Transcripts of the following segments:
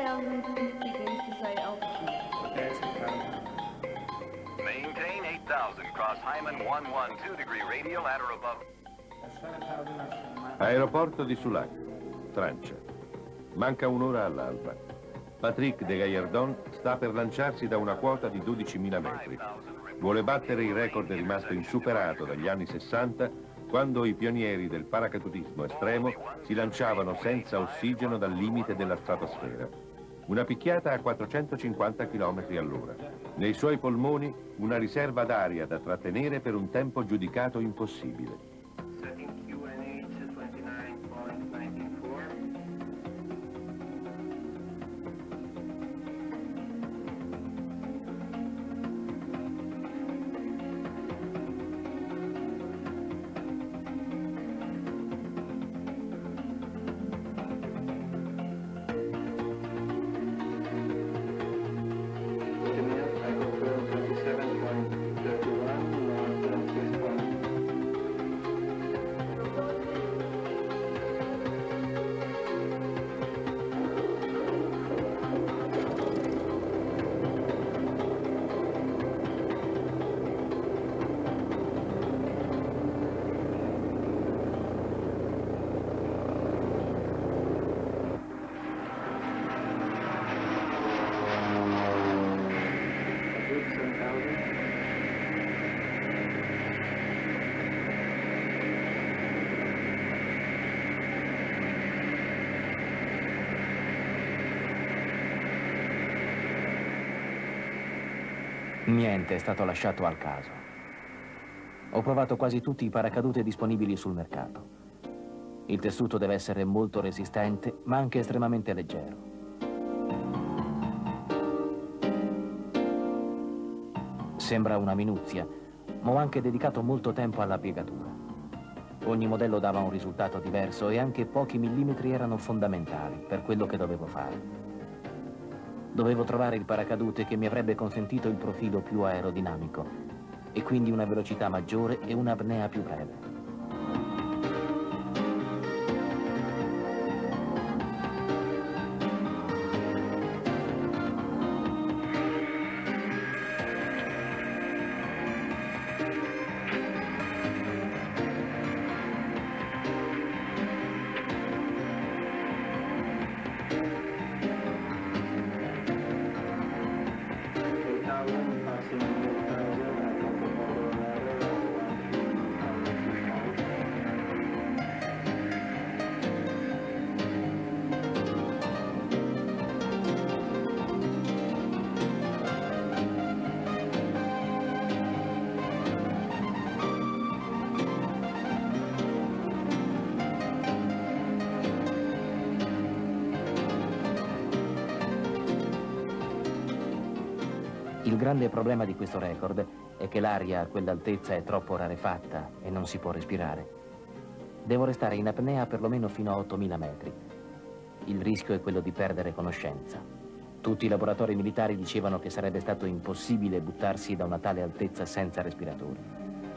8,000 feet begins to say altitude. Maintain 8,000, cross Hyman 112 degree radial at or above. Aeroporto di Soulac, Francia. Manca un'ora all'alba. Patrick de Gaillardon sta per lanciarsi da una quota di 12.000 metri. Vuole battere il record rimasto insuperato dagli anni 60, quando i pionieri del paracadutismo estremo si lanciavano senza ossigeno dal limite della stratosfera. Una picchiata a 450 km all'ora. Nei suoi polmoni una riserva d'aria da trattenere per un tempo giudicato impossibile. Niente è stato lasciato al caso. Ho provato quasi tutti i paracadute disponibili sul mercato. Il tessuto deve essere molto resistente, ma anche estremamente leggero. Sembra una minuzia, ma ho anche dedicato molto tempo alla piegatura. Ogni modello dava un risultato diverso e anche pochi millimetri erano fondamentali per quello che dovevo fare. Dovevo trovare il paracadute che mi avrebbe consentito il profilo più aerodinamico e quindi una velocità maggiore e un'apnea più breve. Il grande problema di questo record è che l'aria a quell'altezza è troppo rarefatta e non si può respirare. Devo restare in apnea perlomeno fino a 8.000 metri. Il rischio è quello di perdere conoscenza. Tutti i laboratori militari dicevano che sarebbe stato impossibile buttarsi da una tale altezza senza respiratori.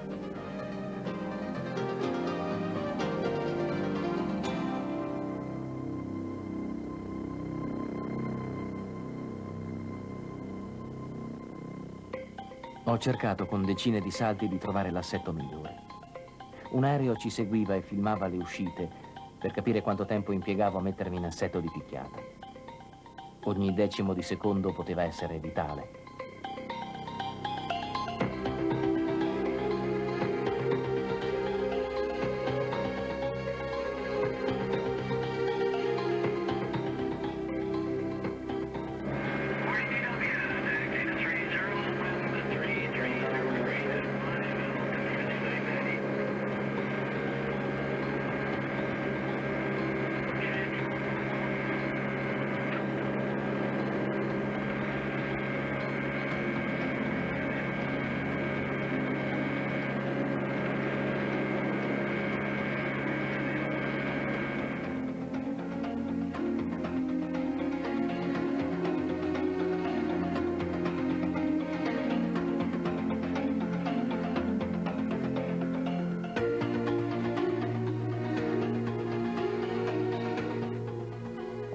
Ho cercato con decine di salti di trovare l'assetto migliore. Un aereo ci seguiva e filmava le uscite per capire quanto tempo impiegavo a mettermi in assetto di picchiata. Ogni decimo di secondo poteva essere vitale.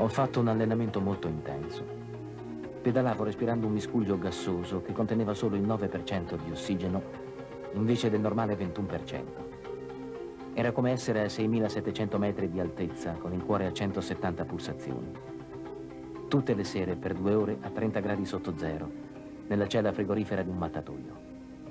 Ho fatto un allenamento molto intenso. Pedalavo respirando un miscuglio gassoso che conteneva solo il 9% di ossigeno invece del normale 21%. Era come essere a 6.700 metri di altezza con il cuore a 170 pulsazioni. Tutte le sere per 2 ore a 30 gradi sotto zero, nella cella frigorifera di un mattatoio.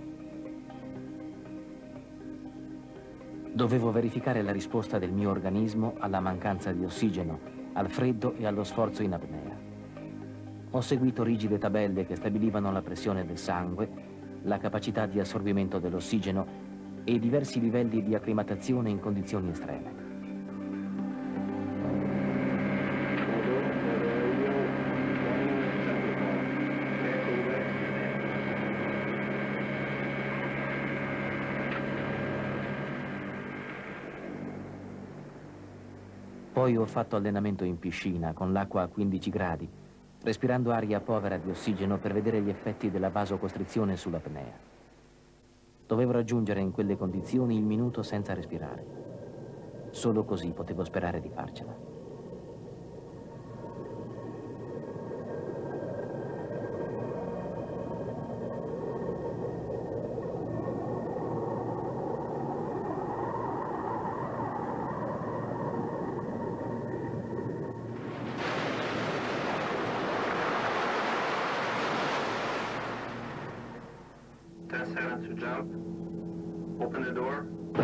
Dovevo verificare la risposta del mio organismo alla mancanza di ossigeno, al freddo e allo sforzo in apnea. Ho seguito rigide tabelle che stabilivano la pressione del sangue, la capacità di assorbimento dell'ossigeno e diversi livelli di acclimatazione in condizioni estreme. Poi ho fatto allenamento in piscina con l'acqua a 15 gradi, respirando aria povera di ossigeno per vedere gli effetti della vasocostrizione sull'apnea. Dovevo raggiungere in quelle condizioni il minuto senza respirare. Solo così potevo sperare di farcela. To jump. Open the door.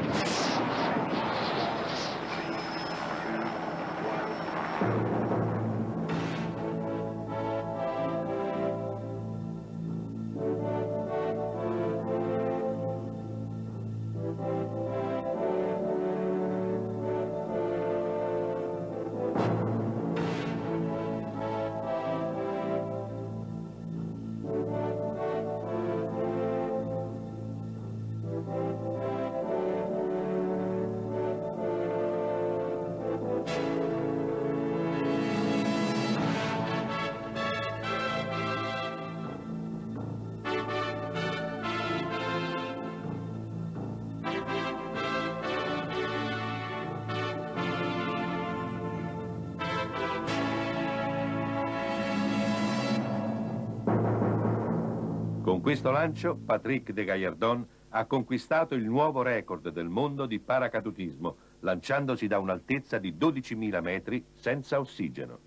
Con questo lancio, Patrick Degaillardón ha conquistato il nuovo record del mondo di paracadutismo, lanciandosi da un'altezza di 12.000 metri senza ossigeno.